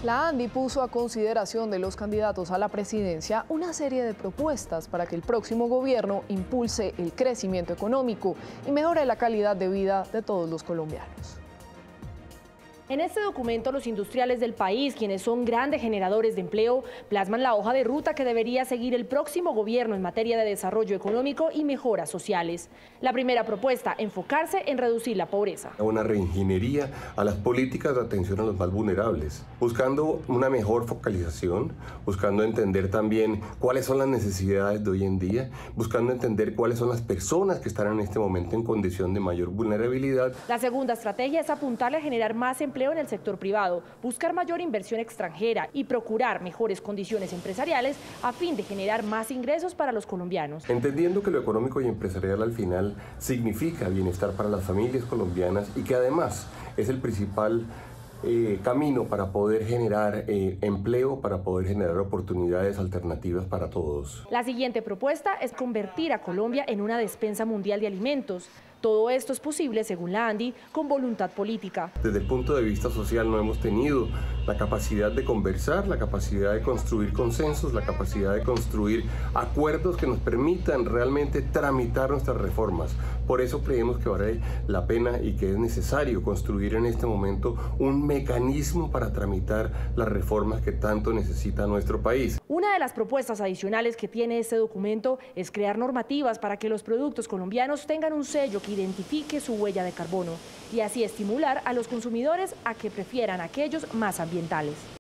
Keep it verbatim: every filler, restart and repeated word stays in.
La ANDI puso a consideración de los candidatos a la presidencia una serie de propuestas para que el próximo gobierno impulse el crecimiento económico y mejore la calidad de vida de todos los colombianos. En este documento, los industriales del país, quienes son grandes generadores de empleo, plasman la hoja de ruta que debería seguir el próximo gobierno en materia de desarrollo económico y mejoras sociales. La primera propuesta, enfocarse en reducir la pobreza. Una reingeniería a las políticas de atención a los más vulnerables, buscando una mejor focalización, buscando entender también cuáles son las necesidades de hoy en día, buscando entender cuáles son las personas que están en este momento en condición de mayor vulnerabilidad. La segunda estrategia es apuntarle a generar más empleo en el sector privado, buscar mayor inversión extranjera y procurar mejores condiciones empresariales a fin de generar más ingresos para los colombianos. Entendiendo que lo económico y empresarial al final significa bienestar para las familias colombianas y que además es el principal eh, camino para poder generar eh, empleo, para poder generar oportunidades alternativas para todos. La siguiente propuesta es convertir a Colombia en una despensa mundial de alimentos. Todo esto es posible, según la ANDI, con voluntad política. Desde el punto de vista social no hemos tenido la capacidad de conversar, la capacidad de construir consensos, la capacidad de construir acuerdos que nos permitan realmente tramitar nuestras reformas. Por eso creemos que vale la pena y que es necesario construir en este momento un mecanismo para tramitar las reformas que tanto necesita nuestro país. Una de las propuestas adicionales que tiene este documento es crear normativas para que los productos colombianos tengan un sello que identifique su huella de carbono y así estimular a los consumidores a que prefieran aquellos más ambientales.